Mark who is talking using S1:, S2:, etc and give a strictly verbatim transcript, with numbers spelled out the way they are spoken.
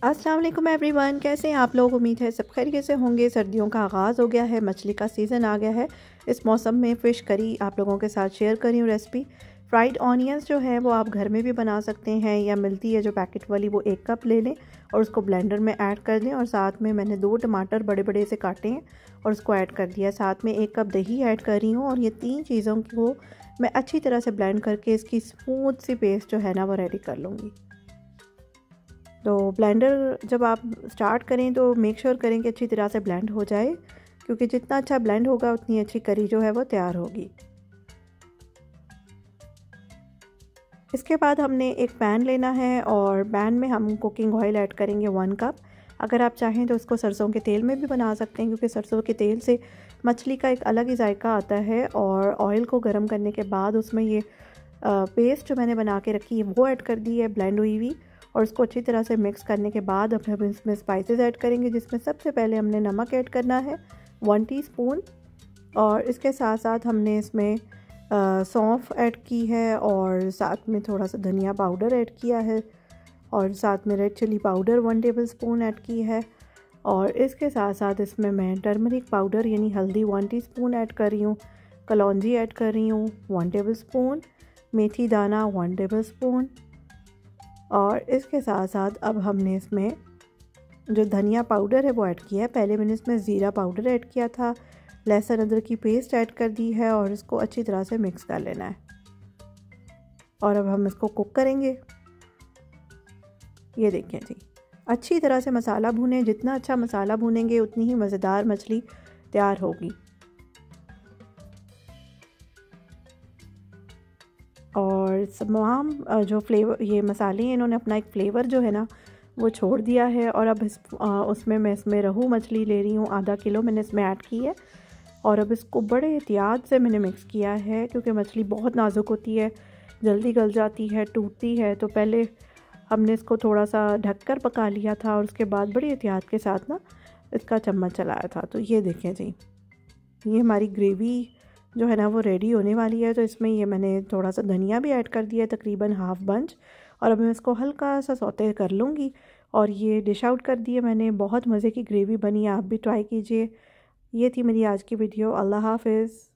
S1: अस्सलाम वालेकुम एवरीवन, कैसे हैं आप लोग। उम्मीद है सब खैरियत से होंगे। सर्दियों का आगाज़ हो गया है, मछली का सीज़न आ गया है। इस मौसम में फ़िश करी आप लोगों के साथ शेयर करी हूँ रेसिपी। फ्राइड ऑनियंस जो है वो आप घर में भी बना सकते हैं, या मिलती है जो पैकेट वाली, वो एक कप ले लें और उसको ब्लेंडर में ऐड कर दें। और साथ में मैंने दो टमाटर बड़े बड़े से काटे हैं और उसको ऐड कर दिया। साथ में एक कप दही ऐड कर रही हूँ और ये तीन चीज़ों को मैं अच्छी तरह से ब्लेंड करके इसकी स्मूथ सी पेस्ट जो है ना वो रेडी कर लूँगी। तो ब्लेंडर जब आप स्टार्ट करें तो मेक श्योर करें कि अच्छी तरह से ब्लेंड हो जाए, क्योंकि जितना अच्छा ब्लेंड होगा उतनी अच्छी करी जो है वो तैयार होगी। इसके बाद हमने एक पैन लेना है और पैन में हम कुकिंग ऑयल ऐड करेंगे वन कप। अगर आप चाहें तो उसको सरसों के तेल में भी बना सकते हैं, क्योंकि सरसों के तेल से मछली का एक अलग ही जायका आता है। और ऑयल को गर्म करने के बाद उसमें ये पेस्ट जो मैंने बना के रखी है वो ऐड कर दी है ब्लेंड हुई हुई, और उसको अच्छी तरह से मिक्स करने के बाद अब हम इसमें स्पाइसेस ऐड करेंगे, जिसमें सबसे पहले हमने नमक ऐड करना है वन टीस्पून। और इसके साथ साथ हमने इसमें सौंफ ऐड की है, और साथ में थोड़ा सा धनिया पाउडर ऐड किया है, और साथ में red chilli powder one tablespoon add की है। और इसके साथ साथ इसमें मैं टर्मरिक पाउडर यानी हल्दी वन टीस्पून ऐड कर रही हूँ, कलौंजी ऐड कर रही हूँ वन टेबल स्पून, मेथी दाना वन टेबल स्पून। और इसके साथ साथ अब हमने इसमें जो धनिया पाउडर है वो ऐड किया है। पहले मैंने इसमें ज़ीरा पाउडर ऐड किया था, लहसुन अदरक की पेस्ट ऐड कर दी है, और इसको अच्छी तरह से मिक्स कर लेना है। और अब हम इसको कुक करेंगे। ये देखें जी, अच्छी तरह से मसाला भूनें। जितना अच्छा मसाला भूनेंगे उतनी ही मज़ेदार मछली तैयार होगी। और तमाम जो फ्लेवर ये मसाले हैं इन्होंने अपना एक फ़्लेवर जो है ना वो छोड़ दिया है। और अब इस उसमें मैं इसमें रहू मछली ले रही हूँ, आधा किलो मैंने इसमें ऐड की है। और अब इसको बड़े एहतियात से मैंने मिक्स किया है, क्योंकि मछली बहुत नाजुक होती है, जल्दी गल जाती है, टूटती है। तो पहले हमने इसको थोड़ा सा ढककर पका लिया था और उसके बाद बड़ी एहतियात के साथ ना इसका चम्मच चलाया था। तो ये देखें जी, ये हमारी ग्रेवी जो है ना वो रेडी होने वाली है। तो इसमें ये मैंने थोड़ा सा धनिया भी ऐड कर दिया, तकरीबन हाफ बंच। और अब मैं इसको हल्का सा सौते कर लूँगी और ये डिश आउट कर दिया मैंने। बहुत मज़े की ग्रेवी बनी है, आप भी ट्राई कीजिए। ये थी मेरी आज की वीडियो। अल्लाह हाफ़िज़।